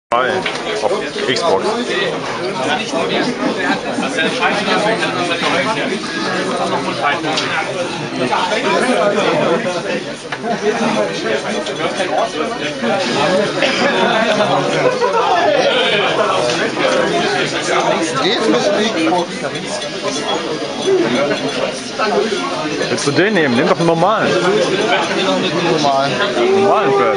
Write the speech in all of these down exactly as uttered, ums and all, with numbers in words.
Auf Xbox. Willst du den nehmen? Nimm doch einen normalen. Normalen. Normalen Pad.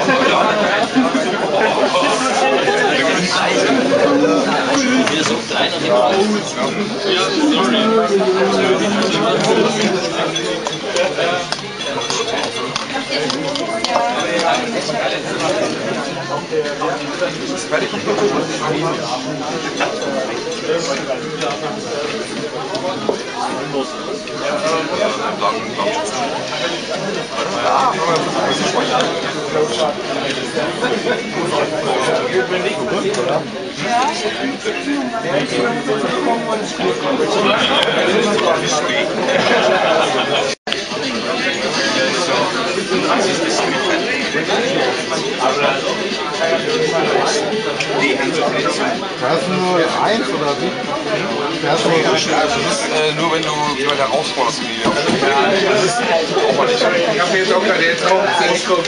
Da ist nur eins oder wie? Da ist nur, das ist äh, nur wenn du jemanden herausforderst. Ja, das ist auch mal nicht. Ich habe jetzt auch gerade jetzt auch zehn Kopf.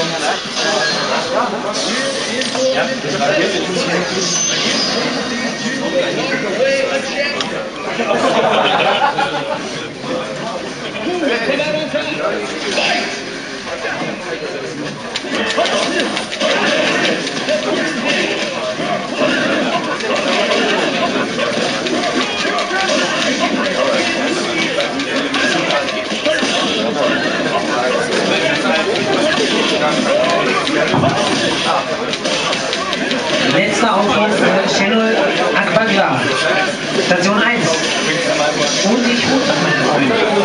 Letzter Aufruf für Channel Akbagla. Station eins. Und ich rufe